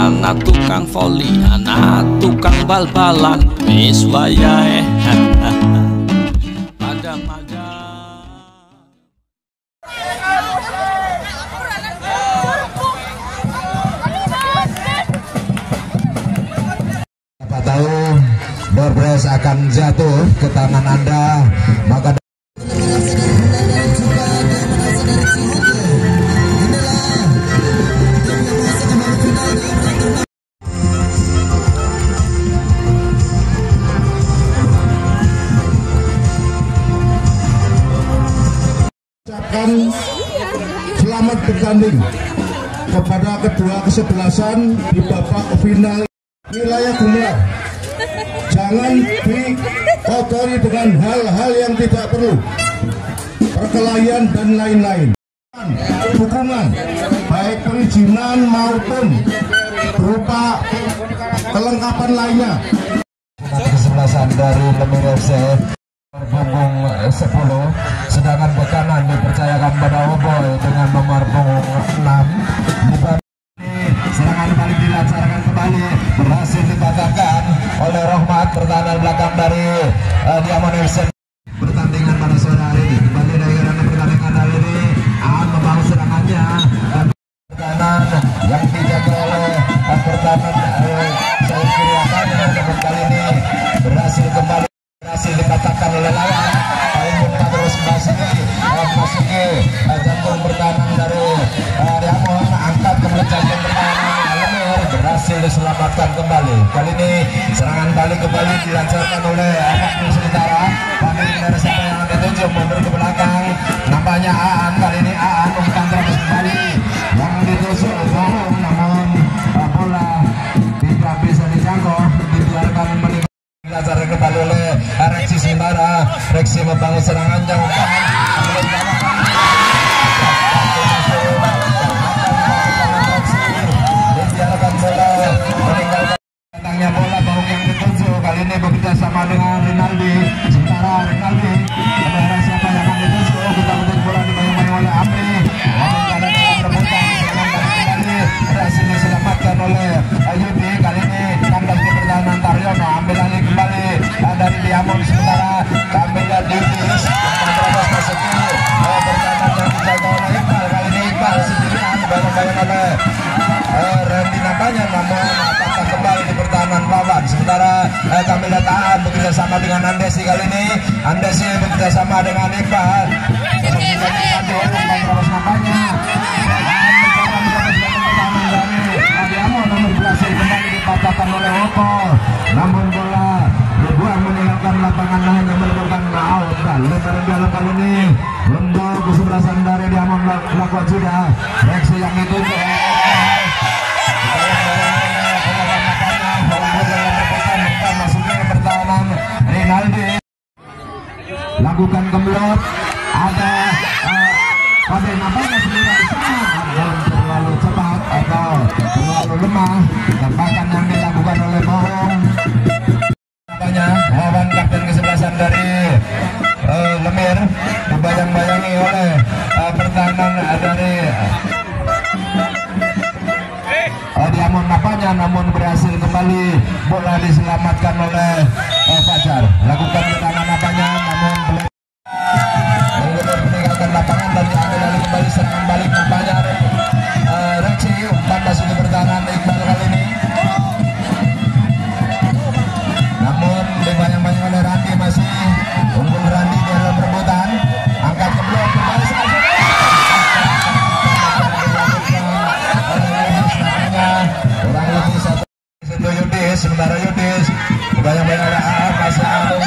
anak tukang voli, anak tukang bal-balan, wis wayahe madang-madang. Siapa tahu door press akan jatuh ke tangan Anda, maka ucapkan selamat bertanding kepada kedua kesebelasan di babak final wilayah Gumelar. Jangan dikotori dengan hal-hal yang tidak perlu, perkelahian dan lain-lain. Dukungan baik perizinan maupun berupa kelengkapan lainnya. kesebelasan dari Lemir FC punggung 10, sedangkan bekanan dipercayakan pada Oboy dengan nomor punggung 6. Serangan balik dilancarkan kembali, berhasil dipatahkan oleh Rohmat, pertahanan belakang dari Diamond FC. Pertandingan pada sore hari ini kembali dari ranah pertandingan kali ini membangun serangannya dan pertahanan yang dijaga oleh pertahanan saya kiri akannya, namun kali ini berhasil dipatahkan oleh lawan. Kali ini terus memasuki jantung pertahanan dari Diamond, angkat kembali jantung pertahanan Lemir, berhasil diselamatkan kembali. Kali ini serangan balik kembali dilancarkan oleh anak Nusantara. Kali ini dari siapa yang ditunjuk mundur ke belakang, nampaknya Aan. Kali ini Aan umpan terus kembali yang ditusuk bohong, namun bola tidak bisa dijangkau, dibiarkan meninggal. Dilancarkan kembali oleh Reksi sementara. Reksi membangun serangan jauh kanan. Dibiarkan bola meninggalkan datangnya bola bohong yang ditunjuk. Kali ini bekerja sama dengan Rinaldi. Sementara Rinaldi kepada siapa yang akan ditunjuk, kita menunjuk bola dibayang-bayang oleh Amri. Namun karena dalam rebutan serangan kembali berhasil diselamatkan oleh Ayudi. Kali ini kandas di pertahanan Taryono, ambil alih kembali dari Diamond, sementara ambil dari Divis yang terus masuki pertahanan yang dijaga oleh Iqbal. Kali ini Iqbal sendirian dibayang-bayang oleh Randy nampaknya, namun patah kembali di pertahanan lawan. Sementara kami Tahan bekerja sama dengan Andesi. Kali ini Andesi bekerja sama dengan Iqbal. Nampaknya namun berhasil kembali dipatahkan oleh Opol. Namun bola dibuang meninggalkan lapangan lain yang menimbulkan out. Lebar dalam kali ini untuk kesebelasan dari Diamond melakukan sudah reaksi yang ditunjuk. Masuknya pertahanan Rinaldi lakukan kemelot, ada pada nampaknya sebenarnya di sana terlalu cepat atau terlalu lemah, tebakan yang dilakukan oleh Bohong. Nampaknya lawan kapten kesebelasan dari Lemir dibayang-bayangi oleh pertahanan dari Diamond nampaknya, namun berhasil kembali bola diselamatkan oleh Fajar. Lakukan tendangan nampaknya, namun belum meninggalkan lapangan dan diambil alih kembali serangan balik nampaknya. Reksi umpan masuk ke pertahanan Iqbal kali ini, namun dibayang-bayang oleh Randi, masih unggul Randi di dalam perebutan, angkat ke blok kembali kurang lebih satu Yudis. Sementara Yudis dibayang-bayang oleh Aan, masih Aan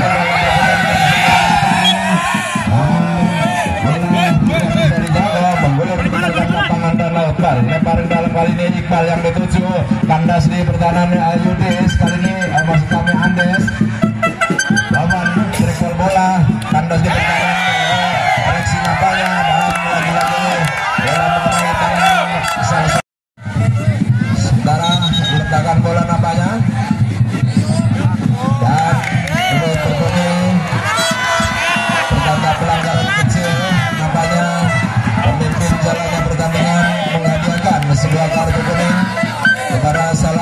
lemparin dalam. Kali ini Iqbal yang dituju, kandas di pertahanan Yudis. Kali ini maksud kami Andes lawan triple bola, kandas di pertahanan Reksi nampaknya, dan lagi-lagi bola mengenai tangan sementara ledakan bola nampaknya, dan ini berbunyi pertanda pelanggaran kecil nampaknya. Pemimpin jalannya pertandingan menghadiahkan sebuah kartu kuning kepada salah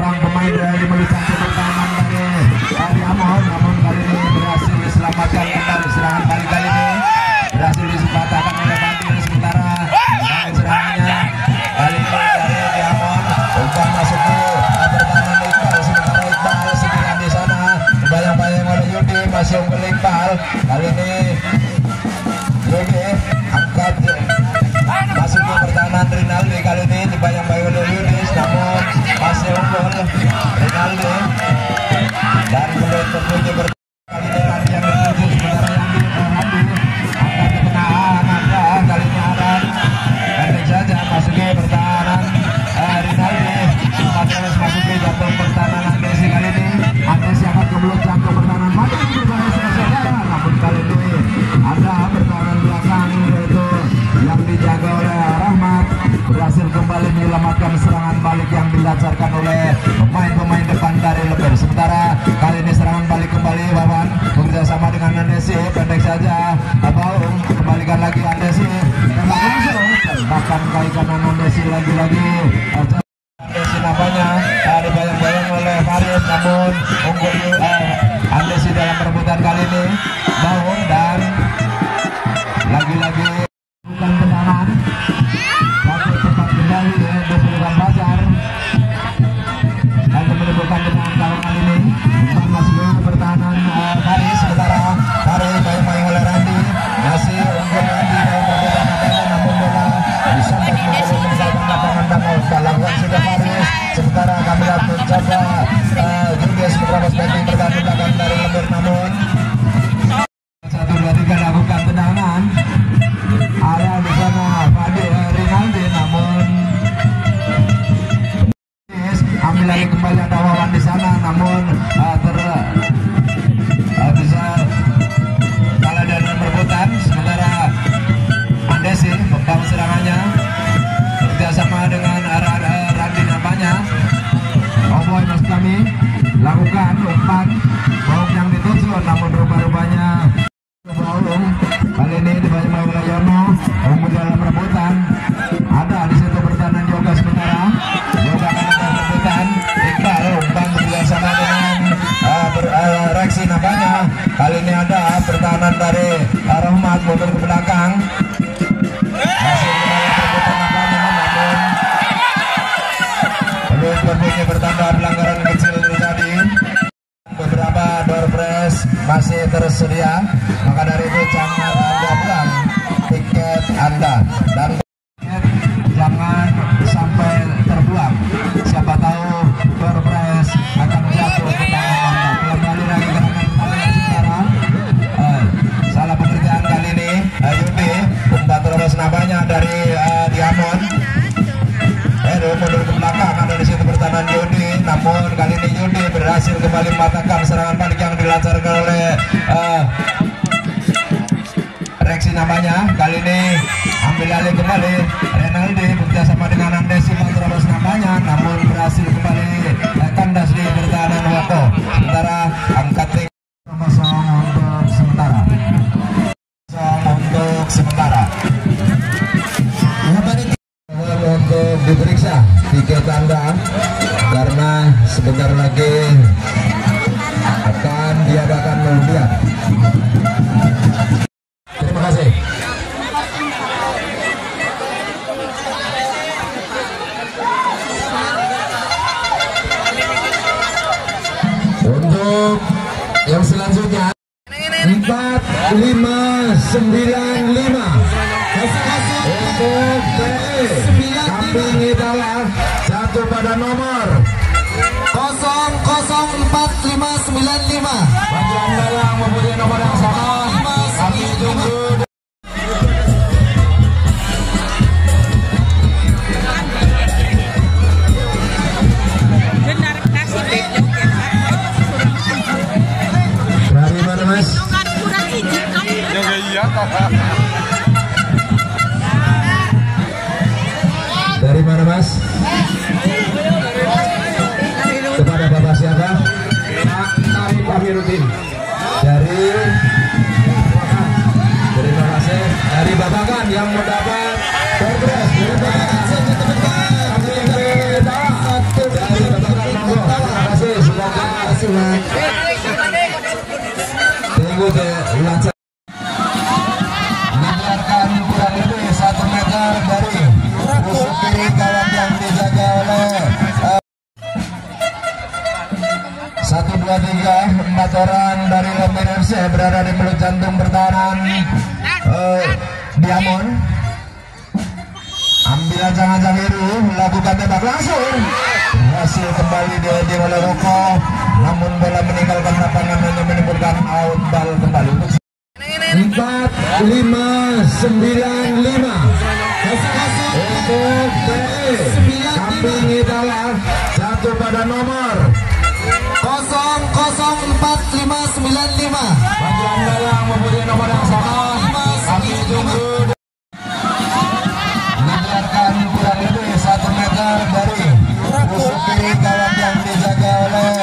seorang pemain dari Melisa pertahanan dari Amon, namun kali ini berhasil diselamatkan kembali. Serangan balik kali ini berhasil disempatkan oleh Bandir, sementara serangannya kali ini dari Amon umpan masuk ke pertahanan Iqbal, sementara Iqbal sendirian di sana bayang-bayang oleh Yudi, masih unggul Iqbal. Kali ini Yudi angkat masuk ke pertahanan Rinaldi, kali ini dibayang-bayang oleh Yudi, namun masih unggul Rinaldi dan belum terpuji kali ini Randi yang terpuji, sementara Randi angkat ke tengah Nanda, kali ini Aran pendek saja masuk ke pertahanan Rinaldi, terus masuk ke jatuh pertahanan Andesi, kali ini Andesi akan ke belakang ke pertahanan maju saudara, namun kali ini ada pertahanan belakang yaitu yang dijaga oleh Rahmat berhasil kembali menyelamatkan serangan balik yang dilancarkan oleh pemain-pemain depan dari Lebir. Sementara kali ini serangan balik kembali Wawan bekerjasama dengan Andesi, pendek saja Baung kembalikan lagi Andesi, tembak langsung tembakan kaki kanan Andesi lagi-lagi Andesi nampaknya dibayang-bayang oleh Farid, namun unggul Andesi dalam perebutan kali ini Baung dan lagi-lagi bukan tendangan satu cepat kembali diperlukan Bazar dan menimbulkan tendangan gawang kali ini umpan masuk ke pertahanan Faris, sementara Faris bayang-bayang oleh Randi, masih unggul Randi dalam perebutan nampaknya, namun bola disambat meninggalkan lapangan dan lakukan sudah Faris, sementara kami lihat mencoba Julius menerobos benteng bergantung belakang dari Lebir, namun 1-2-3 lakukan tendangan ada di sana Rinaldi, namun ambil lagi kembali ada Wawan di sana, namun bisa kalah dari perebutan, sementara Andesi membangun serangannya kerjasama dengan Randi nampaknya. Boy mas kami lakukan umpan Baung yang dituju, namun rupanya Baung kali ini dibayang-bayang oleh Yono unggul dalam rebutan, ada di situ pertahanan Yoga, sementara Yoga akan ada rebutan Iqbal umpan bersama dengan Reksi nampaknya, kali ini ada pertahanan dari Rahmat mundur ke belakang, masih rebutan nampaknya, namun belum berbunyi bertambah pelanggaran kecil terjadi. Beberapa door press masih tersedia, maka dari itu jangan Anda buang tiket Anda dan jangan sampai terbuang. Siapa tahu door press akan jatuh ke tangan Anda. Kembali lagi ke tangan sekarang. Salah pekerjaan kali ini Yudi umpan terus namanya dari Diamond. Mundur ke belakang, ada di situ pertahanan Yudi, namun kali ini Yudi berhasil kembali mematahkan serangan balik yang dilancarkan oleh Reksi namanya. Kali ini ambil alih kembali Renaldi bekerjasama dengan Andesi terus namanya, namun berhasil kembali kandas di pertahanan Wako, sementara angkat kosong untuk sementara untuk diperiksa tiket Anda karena sebentar lagi akan diadakan undian. Terima kasih. Untuk yang selanjutnya 4595 untuk Kambing Hidayah jatuh pada nomor 00495. bagi Anda yang mempunyai nomor yang sama, kami tunggu. Dari mana Mas? Dari mana Mas? Kepada Bapak siapa? Pak Amiruddin. Dari terima kasih dari Babakan yang mendapat progres. Terima kasih teman-teman. Kami satu dari Babakan monggo. lancar. Dibiarkan kurang lebih 1 meter dari musuh kiri gawang yang dijaga oleh 1, 2, 3, 4 orang dari Lemir FC berada di mulut jantung pertahanan Diamond. Ambil ancang-ancang biru, lakukan tembak langsung, berhasil kembali di oleh Roko, namun bola meninggalkan lapangan hanya menimbulkan out ball kembali. 4, 5, 9, 5 untuk PE Kambing Hidayah jatuh pada nomor 004-595. bagian dalam mempunyai nomor yang sama. Kami tunggu. Dibiarkan kurang lebih 1 meter dari musuh kiri gawang yang dijaga oleh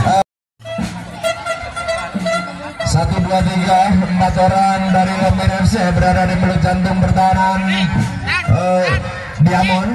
1, 2, 3, 4 orang dari Lemir FC berada di mulut jantung pertahanan Diamond.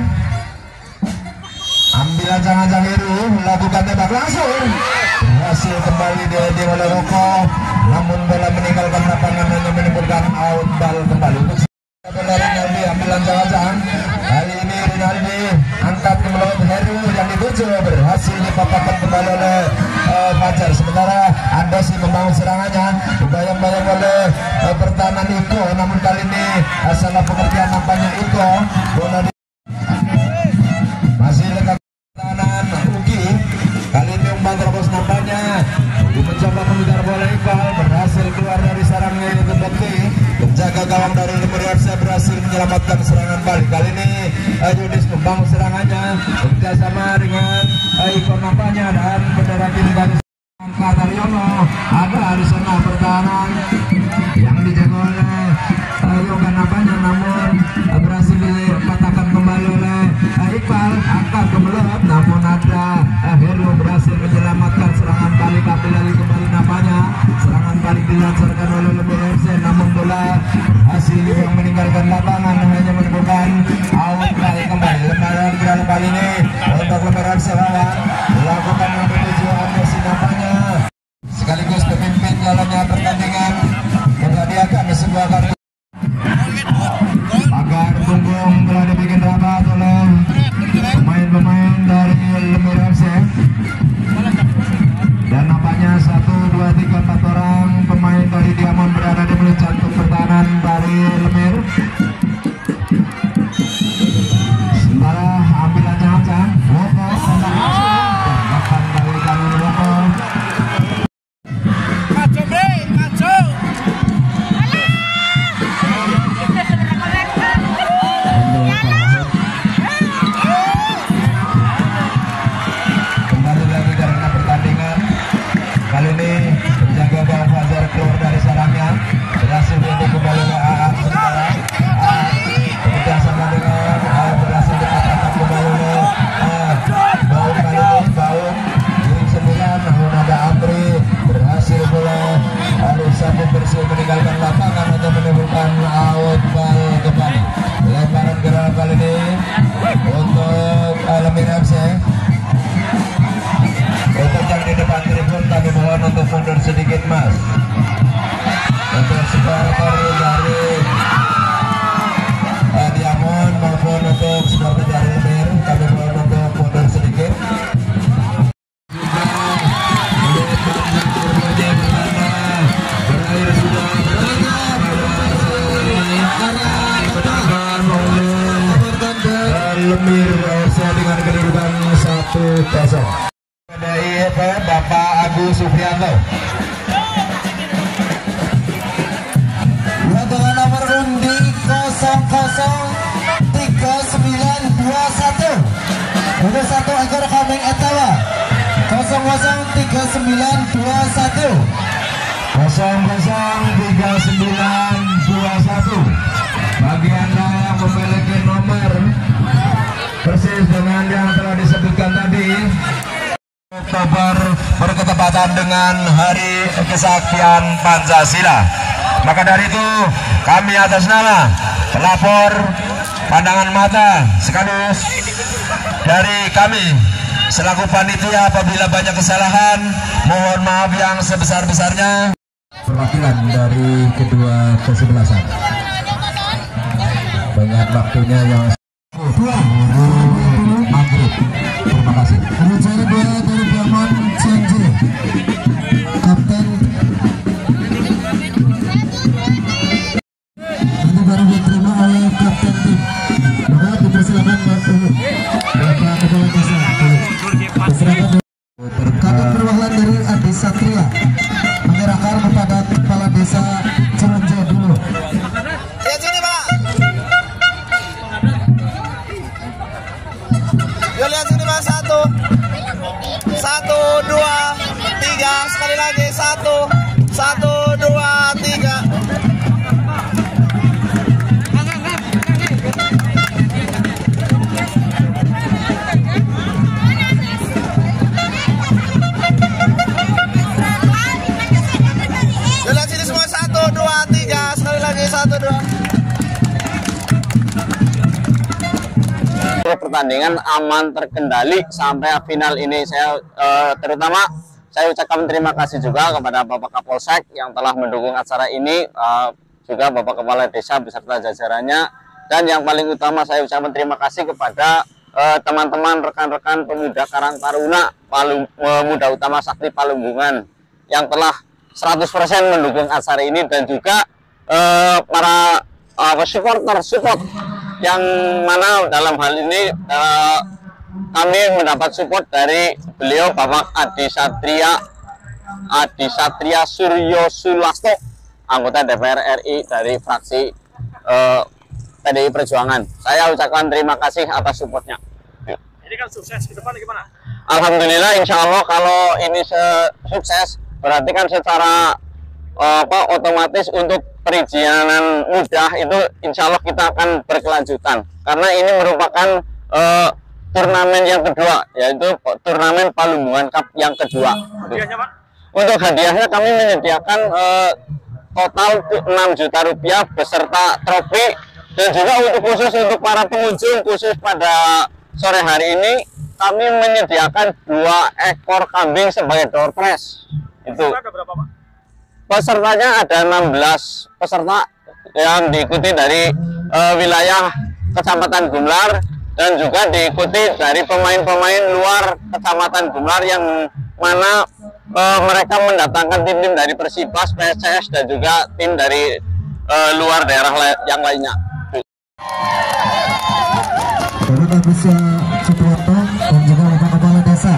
Ambil ancang-ancang biru, lakukan tembak langsung, berhasil kembali di oleh Roko, namun bola meninggalkan lapangan hanya menimbulkan out ball kembali. Bola Rinaldi ambil ancang-ancang, kali ini Rinaldi angkat ke mulut Heru yang dituju, berhasil dipapakkan kembali oleh Fajar. Sementara Andosi membangun serangannya, dibayang-bayang oleh pertahanan Iko, namun kali ini salah pengertian nampaknya Iko. Bola masih dekat pertahanan Uki, kali ini umpan terobos nampaknya. Uki mencoba mengejar bola Iqbal, berhasil keluar dari sarangnya itu Bekti. Penjaga gawang dari Lemir FC berhasil menyelamatkan serangan balik. Kali ini Yudis membangun serangannya bekerjasama dengan Iko nampaknya, dan bendera tim garis Kataryono ada di sana pertahanan yang dijaga oleh Yoga nampaknya, namun berhasil dipatahkan kembali oleh Iqbal, angkat ke belut, namun ada Heru berhasil menyelamatkan serangan balik. Ambil lagi kembali nampaknya, serangan balik dilancarkan oleh Lemir FC, namun bola hasil yang meninggalkan lapangan hanya menimbulkan out balik kembali. Lembaran gerak kali ini untuk Lemir FC lakukan yang bertujuan Messi nampaknya sekaligus pemimpin jalannya pertandingan, menghadiahkan sebuah kartu agar punggung telah dibikin rapat oleh pemain-pemain dari Lemir FC, dan nampaknya 1, 2, 3, 4 orang pemain dari Diamond berada di mulut jantung pertahanan dari Lemir. Sementara ambil ancang-ancang Woko tembak langsung, tembakan balikan Woko. Kembali lagi karena pertandingan kali ini penjaga gawang Fajar keluar dari sarangnya, berhasil untuk kembali ke AA. Sementara bekerja sama dengan berhasil dipatahkan kembali oleh Baum. Kali ini Baum di 9, namun ada Amri berhasil oleh Sabu bersih meninggalkan lapangan untuk menimbulkan out ball kembali. Lemparan gerak kali ini untuk Lemir FC. Untuk yang di depan tribun kami mohon untuk mundur sedikit mas. Untuk supporter dari Diamond maupun untuk supporter dari Lemir kami mohon untuk mundur sedikit. Berakhir sudah Lemir FC dengan kedudukan 1-0. Dari Bapak Agus Supriyanto. Dengan nomor undi 003921 untuk 1 ekor kambing etawa 003921 bagi Anda yang memiliki nomor persis dengan yang telah disebutkan tadi. Oktober berketepatan dengan Hari Kesaktian Pancasila. Maka dari itu kami atas nama pelapor pandangan mata sekaligus dari kami selaku panitia apabila banyak kesalahan, mohon maaf yang sebesar-besarnya. perwakilan dari kedua kesebelasan. Banyak waktunya yang maghrib. Terima kasih. Juara 2 dari Belmont Cianjur, Kapten. Ini baru diterima oleh Kapten tim. Maka dipersilakan Bapak Kepala Desa. Persilakan Kadek perwakilan dari Adi Satria menyerahkan kepada Kepala Desa Cilenje dulu. Lihat sini, Pak. Yuk lihat sini, Pak. 1 2 3 sekali lagi. 1 2 3. Lihat sini semua. 1 2 3 sekali lagi. 1 2. Pertandingan aman terkendali sampai final ini. Saya terutama saya ucapkan terima kasih juga kepada Bapak Kapolsek yang telah mendukung acara ini, juga Bapak Kepala Desa beserta jajarannya, dan yang paling utama saya ucapkan terima kasih kepada teman-teman rekan-rekan pemuda Karang Taruna Pemuda Utama Sakti Palunggungan yang telah 100% mendukung acara ini, dan juga para support yang mana dalam hal ini kami mendapat support dari beliau Bapak Adi Satria Suryo Sulasto, anggota DPR RI dari fraksi PDI Perjuangan. Saya ucapkan terima kasih atas supportnya. Ini kan sukses, ke depan gimana? Alhamdulillah, insya Allah kalau ini sukses berarti kan secara otomatis untuk perizinan mudah itu insya Allah kita akan berkelanjutan, karena ini merupakan turnamen yang kedua, yaitu turnamen Palunggungan Cup yang kedua. Hadiahnya, Pak? Untuk hadiahnya kami menyediakan total 6 juta rupiah beserta trofi, dan juga khusus untuk para pengunjung, khusus pada sore hari ini kami menyediakan 2 ekor kambing sebagai door prize. Itu. Ada berapa, Pak? Pesertanya ada 16 peserta yang diikuti dari wilayah Kecamatan Gumlar, dan juga diikuti dari pemain-pemain luar Kecamatan Gumlar yang mana mereka mendatangkan tim-tim dari Persibas, PSS, dan juga tim dari luar daerah yang lainnya. Bapak bisa Supriyanto dan juga Bapak Kepala Desa.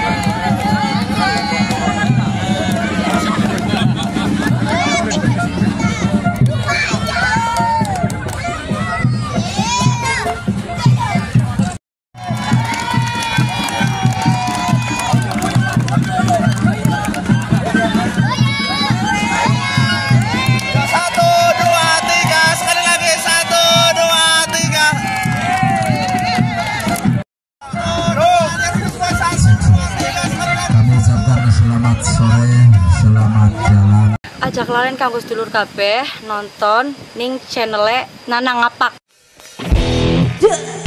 Selamat sore, selamat jalan. Ajak lalen kanggo sedulur kabeh nonton ning channel Nanang Ngapak.